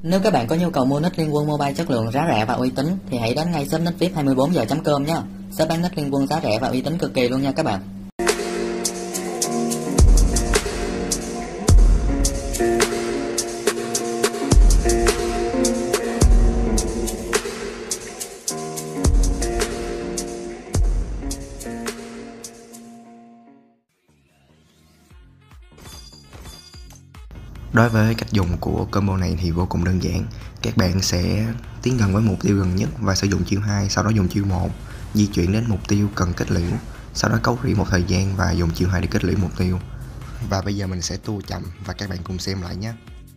Nếu các bạn có nhu cầu mua nick Liên Quân Mobile chất lượng, giá rẻ và uy tín thì hãy đến ngay shop nick VIP 24giờ.com nhé. Shop bán nick Liên Quân giá rẻ và uy tín cực kỳ luôn nha các bạn. Đối với cách dùng của combo này thì vô cùng đơn giản. Các bạn sẽ tiến gần với mục tiêu gần nhất và sử dụng chiêu 2, sau đó dùng chiêu 1, di chuyển đến mục tiêu cần kết liễu, sau đó cấu rỉ một thời gian và dùng chiêu 2 để kết liễu mục tiêu. Và bây giờ mình sẽ tua chậm và các bạn cùng xem lại nhé.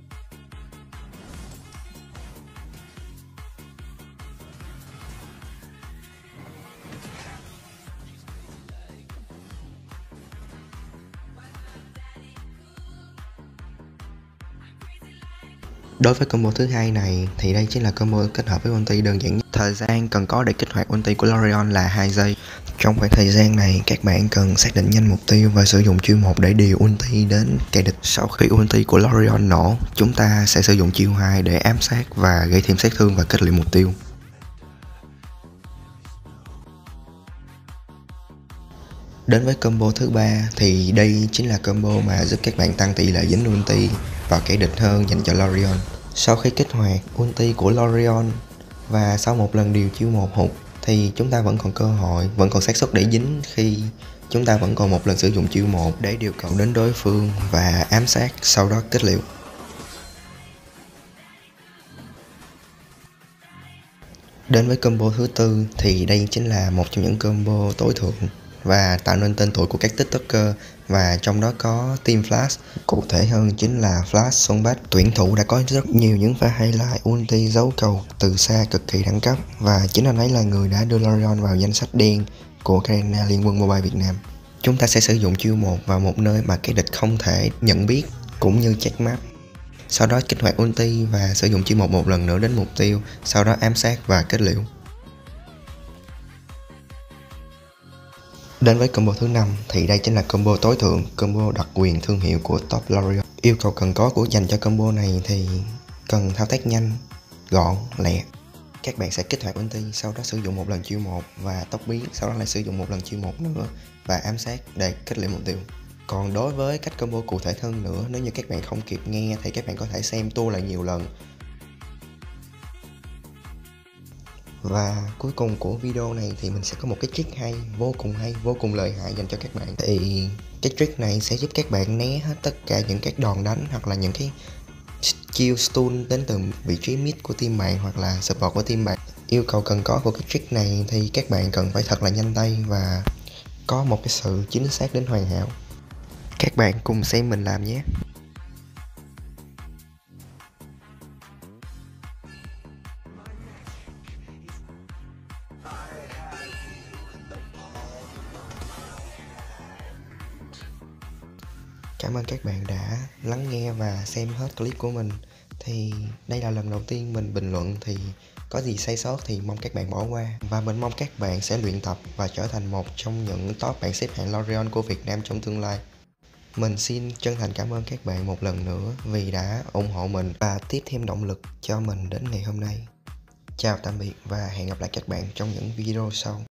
Đối với combo thứ hai này thì đây chính là combo kết hợp với ulti đơn giản nhất. Thời gian cần có để kích hoạt ulti của Lorion là 2 giây. Trong khoảng thời gian này các bạn cần xác định nhanh mục tiêu và sử dụng chiêu 1 để điều ulti đến kẻ địch. Sau khi ulti của Lorion nổ, chúng ta sẽ sử dụng chiêu 2 để ám sát và gây thêm sát thương và kết liễu mục tiêu. Đến với combo thứ ba thì đây chính là combo mà giúp các bạn tăng tỷ lệ dính ulti vào kẻ địch hơn dành cho Lorion. Sau khi kích hoạt ulti của Lorion và sau một lần điều chiêu 1 hụt thì chúng ta vẫn còn cơ hội, vẫn còn xác suất để dính khi chúng ta vẫn còn một lần sử dụng chiêu 1 để điều cầu đến đối phương và ám sát, sau đó kết liễu. Đến với combo thứ tư thì đây chính là một trong những combo tối thượng và tạo nên tên tuổi của các tiktoker, và trong đó có Team Flash. Cụ thể hơn chính là Flash Songbak. Tuyển thủ đã có rất nhiều những pha highlight ulti giấu cầu từ xa cực kỳ đẳng cấp, và chính anh ấy là người đã đưa Lorion vào danh sách đen của Garena Liên Quân Mobile Việt Nam. Chúng ta sẽ sử dụng chiêu 1 vào một nơi mà kẻ địch không thể nhận biết cũng như check map. Sau đó kích hoạt ulti và sử dụng chiêu 1 một lần nữa đến mục tiêu, sau đó ám sát và kết liễu. Đến với combo thứ 5 thì đây chính là combo tối thượng, combo đặc quyền thương hiệu của top Lorion. Yêu cầu cần có của dành cho combo này thì cần thao tác nhanh, gọn, lẹ. Các bạn sẽ kích hoạt ulti, sau đó sử dụng một lần chiêu 1 và tốc biến, sau đó lại sử dụng một lần chiêu 1 nữa và ám sát để kết liễu mục tiêu. Còn đối với cách combo cụ thể hơn nữa, nếu như các bạn không kịp nghe thì các bạn có thể xem tua lại nhiều lần. Và cuối cùng của video này thì mình sẽ có một cái trick hay, vô cùng lợi hại dành cho các bạn. Thì cái trick này sẽ giúp các bạn né hết tất cả những các đòn đánh hoặc là những cái chiêu stun đến từ vị trí mid của team bạn hoặc là support của team bạn. Yêu cầu cần có của cái trick này thì các bạn cần phải thật là nhanh tay và có một cái sự chính xác đến hoàn hảo. Các bạn cùng xem mình làm nhé. Cảm ơn các bạn đã lắng nghe và xem hết clip của mình. Thì đây là lần đầu tiên mình bình luận, thì có gì sai sót thì mong các bạn bỏ qua. Và mình mong các bạn sẽ luyện tập và trở thành một trong những top bảng xếp hạng Lorion của Việt Nam trong tương lai. Mình xin chân thành cảm ơn các bạn một lần nữa vì đã ủng hộ mình và tiếp thêm động lực cho mình đến ngày hôm nay. Chào tạm biệt và hẹn gặp lại các bạn trong những video sau.